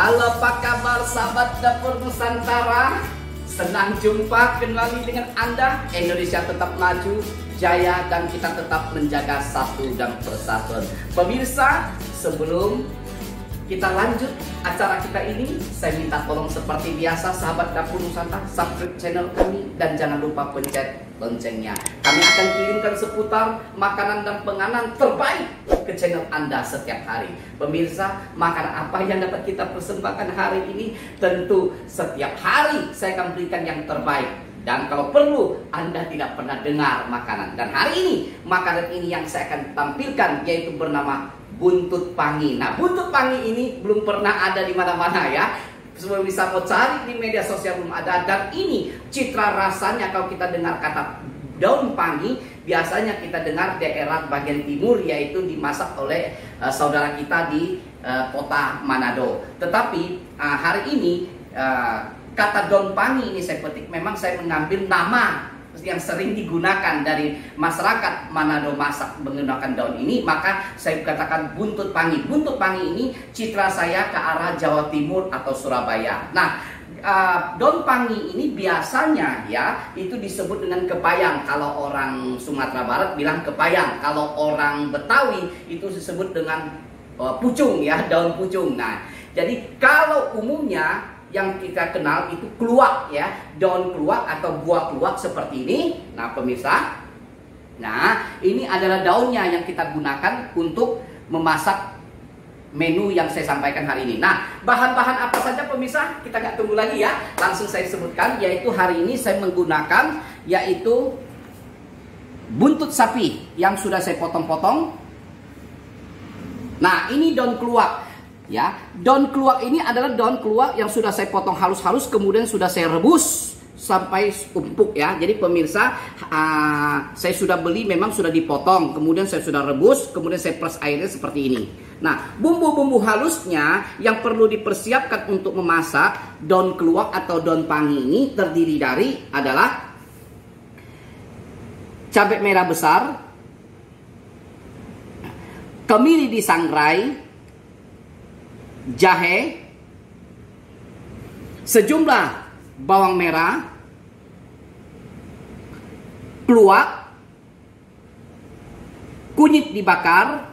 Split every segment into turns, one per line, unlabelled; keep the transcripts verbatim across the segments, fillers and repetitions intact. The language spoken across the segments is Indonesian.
Halo, apa kabar sahabat dapur Nusantara? Senang jumpa kembali dengan Anda. Indonesia tetap maju, jaya, dan kita tetap menjaga satu dan persatuan. Pemirsa, sebelum kita lanjut acara kita ini, saya minta tolong seperti biasa sahabat dapur Nusantara, subscribe channel kami dan jangan lupa pencet loncengnya. Kami akan kirimkan seputar makanan dan penganan terbaik ke channel Anda setiap hari. Pemirsa, makanan apa yang dapat kita persembahkan hari ini? Tentu setiap hari saya akan berikan yang terbaik. Dan kalau perlu, Anda tidak pernah dengar makanan. Dan hari ini, makanan ini yang saya akan tampilkan yaitu bernama buntut pangi. Nah, buntut pangi ini belum pernah ada di mana-mana ya. Semua bisa mau cari di media sosial belum ada. Dan ini citra rasanya kalau kita dengar kata daun pangi, biasanya kita dengar daerah bagian timur, yaitu dimasak oleh uh, saudara kita di uh, kota Manado. Tetapi uh, hari ini uh, kata daun pangi ini saya petik, memang saya mengambil nama yang sering digunakan dari masyarakat Manado masak menggunakan daun ini, maka saya katakan buntut pangi. Buntut pangi ini citra saya ke arah Jawa Timur atau Surabaya. Nah, uh, daun pangi ini biasanya ya itu disebut dengan kepayang. Kalau orang Sumatera Barat bilang kepayang, kalau orang Betawi itu disebut dengan uh, pucung ya, daun pucung. Nah, jadi kalau umumnya yang kita kenal itu keluak ya, daun keluak atau buah keluak seperti ini. Nah pemirsa, nah ini adalah daunnya yang kita gunakan untuk memasak menu yang saya sampaikan hari ini. Nah, bahan-bahan apa saja pemirsa? Kita nggak tunggu lagi ya, langsung saya sebutkan. Yaitu hari ini saya menggunakan yaitu buntut sapi yang sudah saya potong-potong. Nah, ini daun keluak. Ya, daun keluak ini adalah daun keluak yang sudah saya potong halus-halus, kemudian sudah saya rebus sampai empuk ya. Jadi pemirsa, uh, saya sudah beli, memang sudah dipotong, kemudian saya sudah rebus, kemudian saya peras airnya seperti ini. Nah, bumbu-bumbu halusnya yang perlu dipersiapkan untuk memasak daun keluak atau daun pangi ini terdiri dari adalah cabai merah besar, kemiri disangrai, jahe, sejumlah bawang merah, keluak, kunyit dibakar,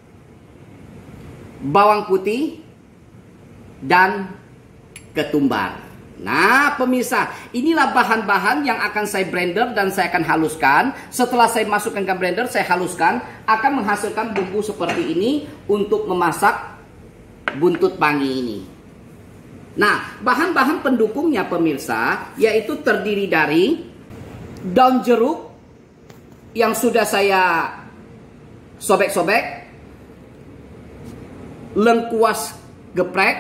bawang putih, dan ketumbar. Nah pemirsa, inilah bahan-bahan yang akan saya blender dan saya akan haluskan. Setelah saya masukkan ke blender, saya haluskan, akan menghasilkan bumbu seperti ini untuk memasak buntut pangi ini. Nah, bahan-bahan pendukungnya pemirsa yaitu terdiri dari daun jeruk yang sudah saya sobek-sobek, lengkuas geprek,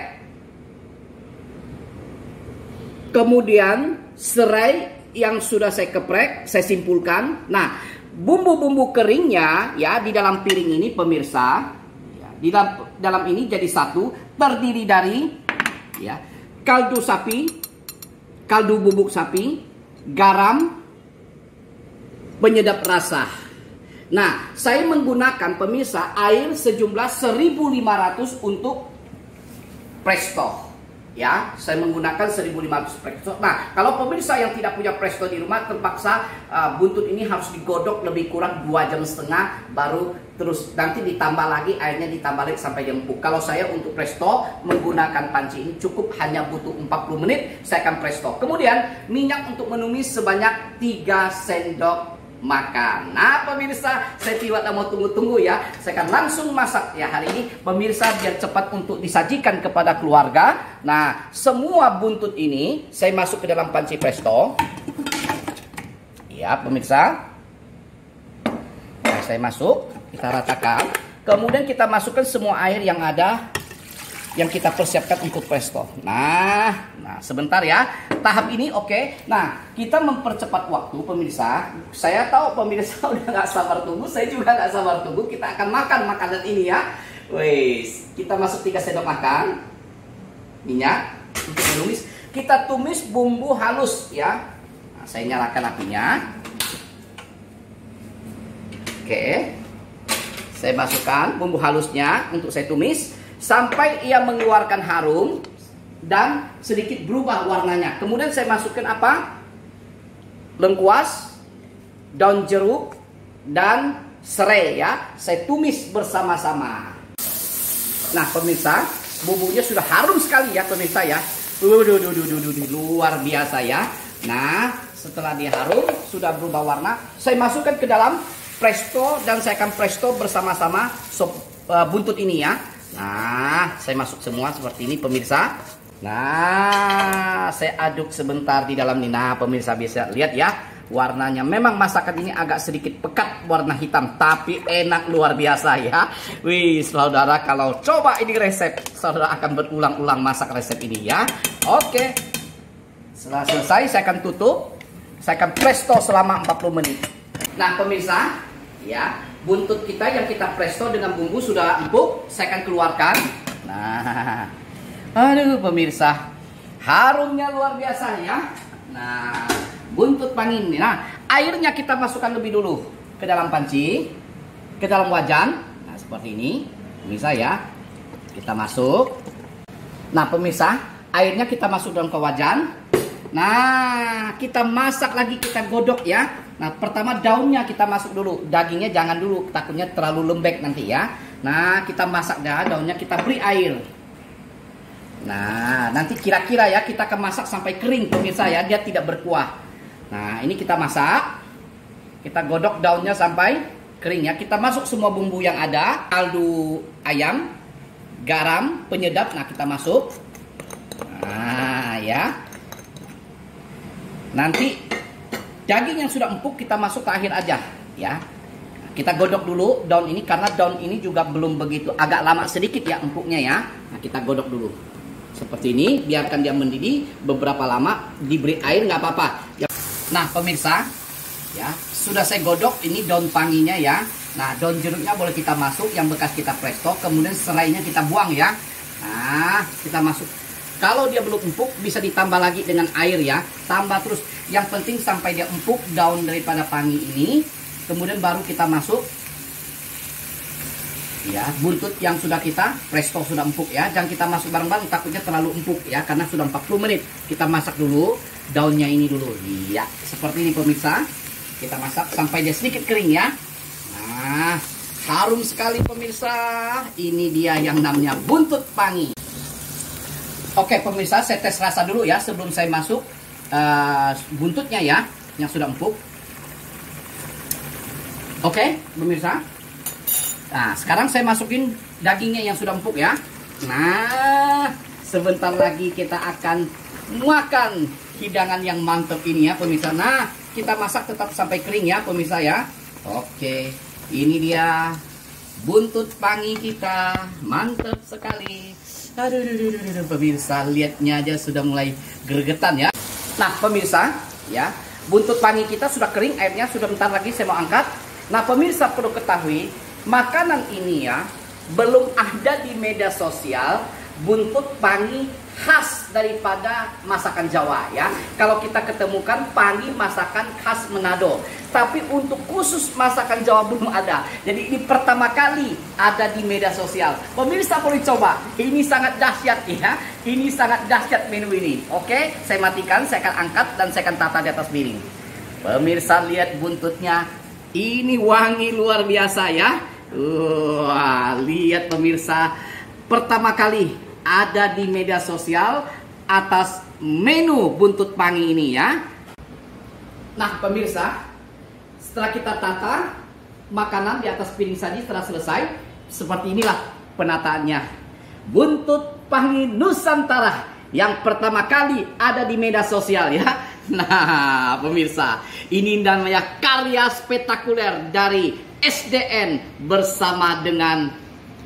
kemudian serai yang sudah saya geprek, saya simpulkan. Nah, bumbu-bumbu keringnya ya di dalam piring ini pemirsa, di dalam, dalam ini jadi satu, terdiri dari ya kaldu sapi, kaldu bubuk sapi, garam, penyedap rasa. Nah, saya menggunakan pemirsa air sejumlah seribu lima ratus untuk presto. Ya, saya menggunakan seribu lima ratus presto. Nah, kalau pemirsa yang tidak punya presto di rumah, terpaksa uh, buntut ini harus digodok lebih kurang dua jam setengah, baru terus nanti ditambah lagi airnya, ditambah lagi sampai empuk. Kalau saya untuk presto menggunakan panci ini cukup hanya butuh empat puluh menit, saya akan presto. Kemudian minyak untuk menumis sebanyak tiga sendok makan. Nah pemirsa, saya tidak mau tunggu-tunggu ya, saya akan langsung masak ya hari ini pemirsa, biar cepat untuk disajikan kepada keluarga. Nah, semua buntut ini saya masuk ke dalam panci presto ya pemirsa. Nah, saya masuk, kita ratakan, kemudian kita masukkan semua air yang ada yang kita persiapkan untuk presto. Nah, nah sebentar ya. Tahap ini oke. Okay. Nah, kita mempercepat waktu pemirsa. Saya tahu pemirsa udah nggak sabar tunggu. Saya juga nggak sabar tunggu. Kita akan makan makanan ini ya. Wes, kita masuk tiga sendok makan minyak untuk menumis. Kita tumis bumbu halus ya. Nah, saya nyalakan apinya. Oke. Okay. Saya masukkan bumbu halusnya untuk saya tumis sampai ia mengeluarkan harum. dan sedikit berubah warnanya. Kemudian saya masukkan apa? Lengkuas, daun jeruk, dan serai ya. Saya tumis bersama-sama. Nah pemirsa, bumbunya sudah harum sekali ya pemirsa ya. Waduh, luar biasa ya. Nah setelah dia harum, sudah berubah warna, saya masukkan ke dalam presto dan saya akan presto bersama-sama sop uh, buntut ini ya. Nah saya masuk semua seperti ini pemirsa. Nah saya aduk sebentar di dalam ini. Nah pemirsa bisa lihat ya, warnanya memang masakan ini agak sedikit pekat warna hitam, tapi enak luar biasa ya. Wih saudara, kalau coba ini resep, saudara akan berulang-ulang masak resep ini ya. Oke, setelah selesai saya akan tutup. Saya akan presto selama empat puluh menit. Nah pemirsa ya, buntut kita yang kita presto dengan bumbu sudah empuk. Saya akan keluarkan. Nah, aduh pemirsa, harumnya luar biasa ya. Nah, buntut panging ini. Nah, airnya kita masukkan lebih dulu ke dalam panci, ke dalam wajan. Nah, seperti ini, pemirsa ya. Kita masuk. Nah, pemirsa, airnya kita masuk dalam ke wajan. Nah, kita masak lagi, kita godok ya. Nah, pertama daunnya kita masuk dulu. Dagingnya jangan dulu, takutnya terlalu lembek nanti ya. Nah, kita masak dah, daunnya kita beri air. Nah, nanti kira-kira ya kita akan masak sampai kering pemirsa ya, dia tidak berkuah. Nah, ini kita masak. Kita godok daunnya sampai kering ya. Kita masuk semua bumbu yang ada. Kaldu ayam, garam, penyedap. Nah, kita masuk. Nah, ya. Nanti daging yang sudah empuk kita masuk ke akhir aja ya. Kita godok dulu daun ini karena daun ini juga belum begitu, agak lama sedikit ya empuknya ya. Nah, kita godok dulu. Seperti ini, biarkan dia mendidih beberapa lama, diberi air nggak apa-apa. Ya. Nah, pemirsa, ya, sudah saya godok ini daun panginya ya. Nah, daun jeruknya boleh kita masuk yang bekas kita presto, kemudian serainya kita buang ya. Nah, kita masuk. Kalau dia belum empuk bisa ditambah lagi dengan air ya. Tambah terus. Yang penting sampai dia empuk daun daripada pangi ini. Kemudian baru kita masuk ya buntut yang sudah kita presto sudah empuk ya. Jangan kita masuk bareng-bareng, takutnya terlalu empuk ya, karena sudah empat puluh menit. Kita masak dulu daunnya ini dulu. Iya, seperti ini pemirsa. Kita masak sampai dia sedikit kering ya. Nah, harum sekali pemirsa. Ini dia yang namanya buntut pangi. Oke pemirsa, saya tes rasa dulu ya sebelum saya masuk uh, buntutnya ya, yang sudah empuk. Oke pemirsa. Nah sekarang saya masukin dagingnya yang sudah empuk ya. Nah sebentar lagi kita akan makan hidangan yang mantap ini ya pemirsa. Nah kita masak tetap sampai kering ya pemirsa ya. Oke, ini dia buntut pangi kita, mantap sekali. Aduh, aduh, aduh, aduh, pemirsa, lihatnya aja sudah mulai gregetan ya. Nah, pemirsa, ya, buntut pangi kita sudah kering, airnya sudah bentar lagi saya mau angkat. Nah, pemirsa perlu ketahui, makanan ini ya, belum ada di media sosial. Buntut pangi khas daripada masakan Jawa ya. Kalau kita ketemukan pangi masakan khas Manado, tapi untuk khusus masakan Jawa belum ada. Jadi ini pertama kali ada di media sosial. Pemirsa boleh coba. Ini sangat dahsyat ya. Ini sangat dahsyat menu ini. Oke, saya matikan, saya akan angkat dan saya akan tata di atas piring. Pemirsa lihat buntutnya. Ini wangi luar biasa ya. Wah, lihat pemirsa. Pertama kali ada di media sosial atas menu buntut pangi ini ya. Nah pemirsa, setelah kita tata makanan di atas piring saji setelah selesai, seperti inilah penataannya. Buntut pangi Nusantara yang pertama kali ada di media sosial ya. Nah pemirsa, ini namanya karya spektakuler dari S D N bersama dengan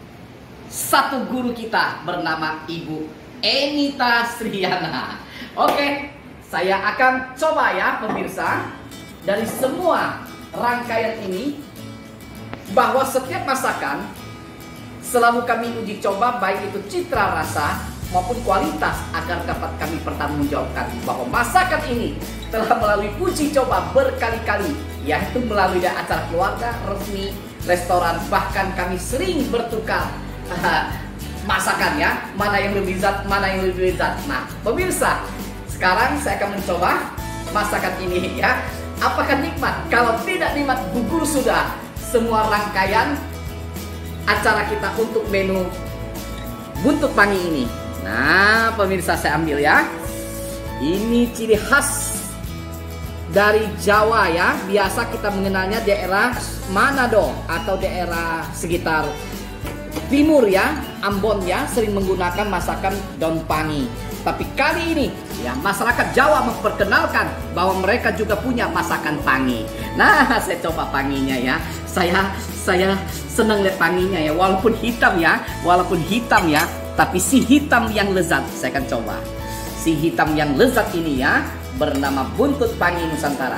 satu guru kita bernama Ibu Enita Sriana. Oke, saya akan coba ya pemirsa. Dari semua rangkaian ini, bahwa setiap masakan selalu kami uji coba, baik itu citra rasa maupun kualitas, agar dapat kami pertanggungjawabkan bahwa masakan ini telah melalui uji coba berkali-kali, yaitu melalui acara keluarga, resmi, restoran, bahkan kami sering bertukar masakannya, mana yang lebih lezat, mana yang lebih lezat. Nah, pemirsa, sekarang saya akan mencoba masakan ini ya. Apakah nikmat? Kalau tidak nikmat, gugur sudah semua rangkaian acara kita untuk menu buntut pangi ini. Nah, pemirsa, saya ambil ya. Ini ciri khas dari Jawa ya. Biasa kita mengenalnya daerah Manado atau daerah sekitar timur ya, Ambon ya, sering menggunakan masakan daun pangi. Tapi kali ini ya, masyarakat Jawa memperkenalkan bahwa mereka juga punya masakan pangi. Nah, saya coba panginya ya. Saya saya senang lihat panginya ya, walaupun hitam ya, walaupun hitam ya, tapi si hitam yang lezat. Saya akan coba. Si hitam yang lezat ini ya, bernama buntut pangi Nusantara.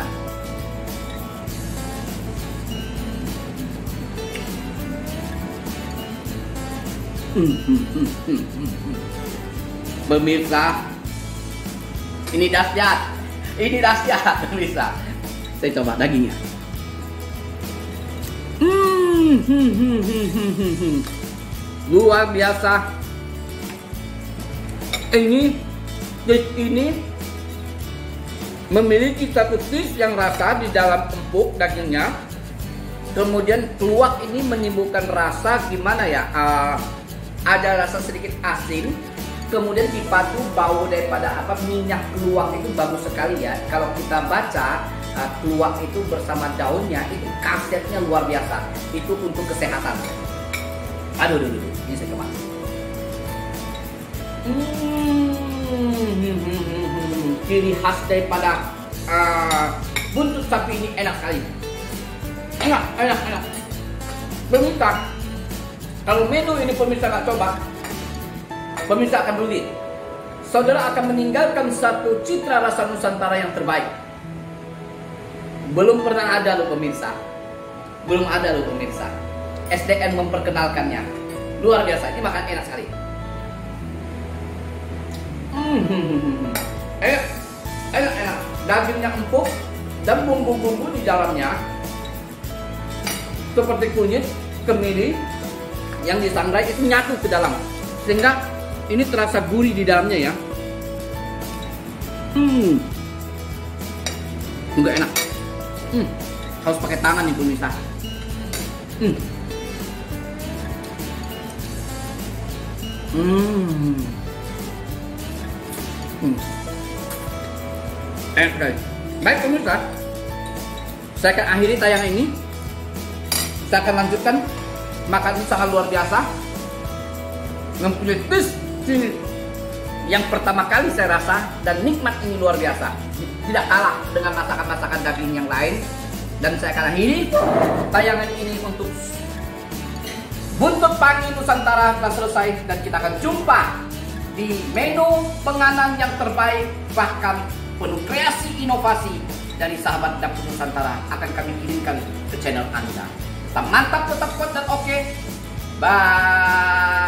Pemirsa, ini dahsyat, ini dahsyat pemirsa. Saya coba dagingnya. Hmm, hmm, hmm, hmm, hmm, hmm. Luar biasa. Ini, dish ini memiliki satu taste yang rasa di dalam empuk dagingnya. Kemudian keluak ini menimbulkan rasa gimana ya? Uh, ada rasa sedikit asin. Kemudian dipadu bau daripada apa minyak keluak itu bagus sekali ya. Kalau kita baca uh, keluak itu bersama daunnya itu khasiatnya luar biasa. Itu untuk kesehatan. Aduh, aduh, aduh. Ini saya coba. Hmm, ciri khas daripada uh, buntut sapi ini enak sekali. Enak, enak, enak. Pemirsa, kalau menu ini pemirsa nggak coba, pemirsa akan rugi. Saudara akan meninggalkan satu citra rasa Nusantara yang terbaik. Belum pernah ada loh pemirsa. Belum ada loh pemirsa. S D N memperkenalkannya. Luar biasa, ini makan enak sekali. Hmm, enak, enak, enak. Dagingnya empuk dan bumbu-bumbu di dalamnya seperti kunyit, kemiri yang disangrai itu nyatu ke dalam, sehingga ini terasa gurih di dalamnya ya. Hmm, juga enak. Hmm, harus pakai tangan nih pemirsa. Hmm. Hmm. Hmm. Enak guys. Baik pemirsa, saya akan akhiri tayangan ini. Saya akan lanjutkan. Makan ini sangat luar biasa. Mempunyai taste yang pertama kali saya rasa, dan nikmat ini luar biasa. Tidak kalah dengan masakan-masakan daging yang lain. Dan saya akan akhiri tayangan ini untuk buntut pangi Nusantara telah selesai, dan kita akan jumpa di menu penganan yang terbaik, bahkan penuh kreasi inovasi dari sahabat dapur Nusantara akan kami kirimkan ke channel Anda. Tetap mantap, tetap kuat dan oke. Bye.